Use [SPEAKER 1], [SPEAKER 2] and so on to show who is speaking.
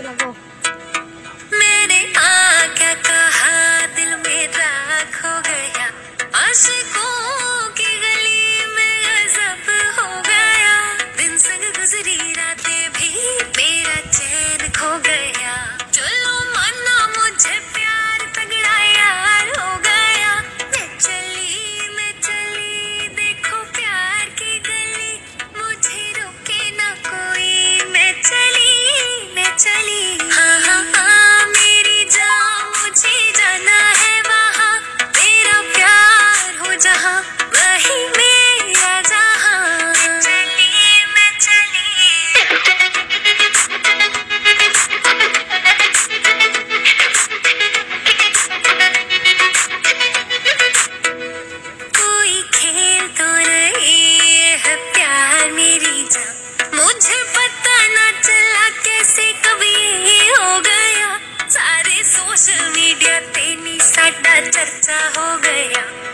[SPEAKER 1] चला गो।
[SPEAKER 2] मैंने क्या कहा, दिल मेरा खो गया, आशिकों की गली में गजब हो गया, दिन संग गुजरी रातें भी मेरा चैन खो गया, चलो माना मुझे प्यार तगड़ा यार हो गया, मैं चली देखो प्यार की गली, मुझे रोके ना कोई, मैं चली हाँ हाँ हाँ मेरी जान, मुझे जाना है वहाँ, मेरा प्यार हो जहाँ, वही मेरा जहाँ, मैं चली कोई खेल तो नहीं है प्यार मेरी जान, मुझे पता ना चला कैसे कभी ये हो गया, सारे सोशल मीडिया पे नी साडा चर्चा हो गया।